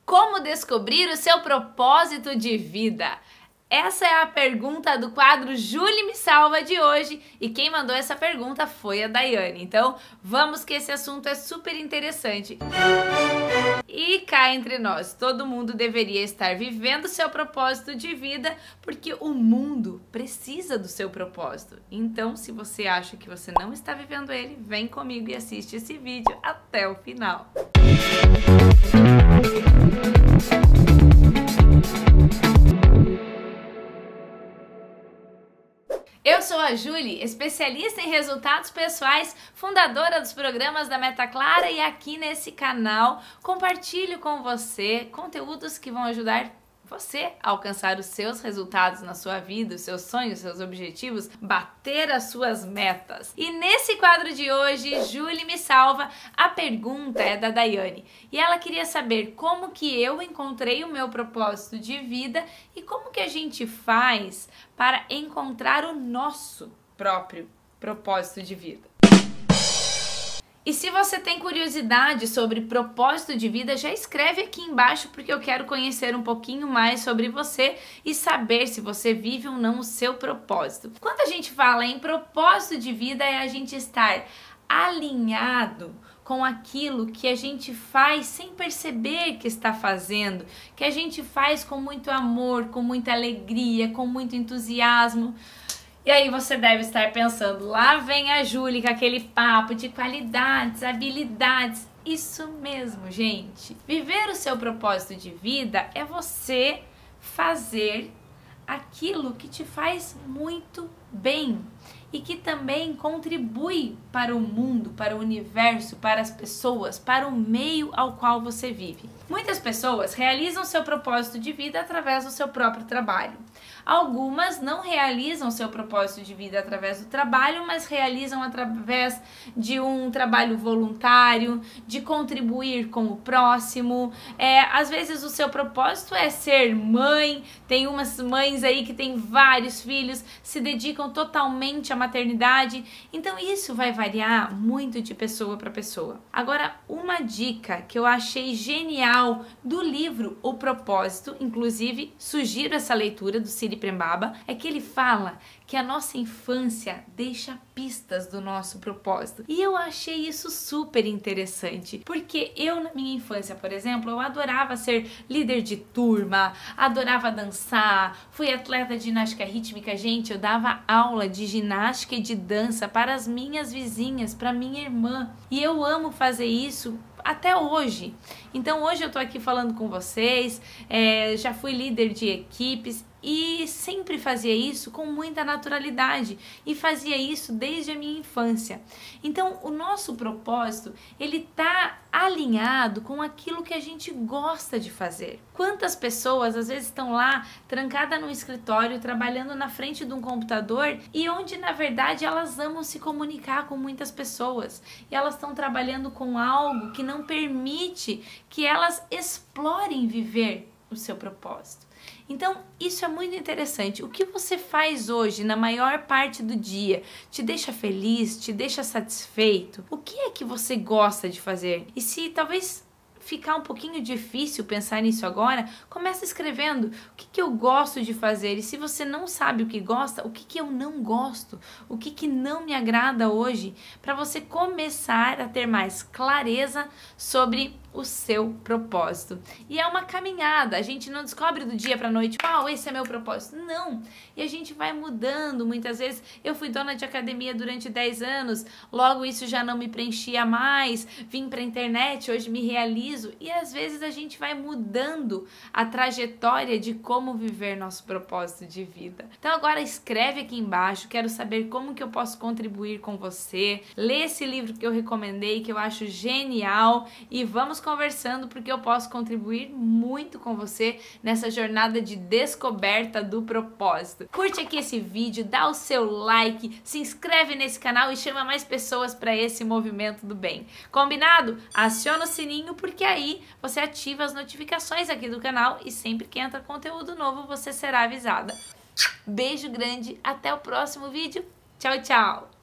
Como descobrir o seu propósito de vida? Essa é a pergunta do quadro Júlia Me Salva de hoje e quem mandou essa pergunta foi a Daiane. Então vamos que esse assunto é super interessante. E cá entre nós, todo mundo deveria estar vivendo seu propósito de vida porque o mundo precisa do seu propósito. Então, se você acha que você não está vivendo ele, vem comigo e assiste esse vídeo até o final. Eu sou a Julie, especialista em resultados pessoais, fundadora dos programas da Meta Clara, e aqui nesse canal compartilho com você conteúdos que vão ajudar você a alcançar os seus resultados na sua vida, os seus sonhos, os seus objetivos, bater as suas metas. E nesse quadro de hoje, Julie Me Salva, a pergunta é da Daiane. E ela queria saber como que eu encontrei o meu propósito de vida e como que a gente faz para encontrar o nosso próprio propósito de vida. E se você tem curiosidade sobre propósito de vida, já escreve aqui embaixo porque eu quero conhecer um pouquinho mais sobre você e saber se você vive ou não o seu propósito. Quando a gente fala em propósito de vida, é a gente estar alinhado com aquilo que a gente faz sem perceber que está fazendo, que a gente faz com muito amor, com muita alegria, com muito entusiasmo. E aí você deve estar pensando, lá vem a Julie com aquele papo de qualidades, habilidades. Isso mesmo, gente. Viver o seu propósito de vida é você fazer aquilo que te faz muito bem e que também contribui para o mundo, para o universo, para as pessoas, para o meio ao qual você vive. Muitas pessoas realizam seu propósito de vida através do seu próprio trabalho. Algumas não realizam seu propósito de vida através do trabalho, mas realizam através de um trabalho voluntário, de contribuir com o próximo. Às vezes o seu propósito é ser mãe, tem umas mães aí que têm vários filhos, se dedicam totalmente à maternidade. Então isso vai variar muito de pessoa para pessoa. Agora, uma dica que eu achei genial do livro O Propósito, inclusive sugiro essa leitura do Ciri Prembaba, é que ele fala que a nossa infância deixa pistas do nosso propósito. E eu achei isso super interessante, porque eu na minha infância, por exemplo, eu adorava ser líder de turma, adorava dançar, fui atleta de ginástica rítmica, gente, eu dava aula de ginástica e de dança para as minhas vizinhas, para minha irmã, e eu amo fazer isso até hoje. Então hoje eu tô aqui falando com vocês, já fui líder de equipes e sempre fazia isso com muita naturalidade e fazia isso desde a minha infância. Então o nosso propósito, ele tá alinhado com aquilo que a gente gosta de fazer. Quantas pessoas às vezes estão lá trancadas no escritório, trabalhando na frente de um computador e onde na verdade elas amam se comunicar com muitas pessoas e elas estão trabalhando com algo que não permite que elas explorem viver o seu propósito. Então, isso é muito interessante. O que você faz hoje, na maior parte do dia, te deixa feliz, te deixa satisfeito? O que é que você gosta de fazer? E se talvez ficar um pouquinho difícil pensar nisso agora, começa escrevendo o que eu gosto de fazer. E se você não sabe o que gosta, o que eu não gosto, o que não me agrada hoje, para você começar a ter mais clareza sobre o seu propósito. E é uma caminhada, a gente não descobre do dia para noite, esse é meu propósito. Não, e a gente vai mudando. Muitas vezes eu fui dona de academia durante 10 anos, logo isso já não me preenchia mais, vim para a internet, hoje me realizo. E às vezes a gente vai mudando a trajetória de como viver nosso propósito de vida. Então agora escreve aqui embaixo, quero saber como que eu posso contribuir com você. Lê esse livro que eu recomendei, que eu acho genial, e vamos conversando porque eu posso contribuir muito com você nessa jornada de descoberta do propósito. Curte aqui esse vídeo, dá o seu like, se inscreve nesse canal e chama mais pessoas para esse movimento do bem. Combinado? Aciona o sininho porque aí você ativa as notificações aqui do canal e sempre que entra conteúdo novo você será avisada. Beijo grande, até o próximo vídeo. Tchau, tchau!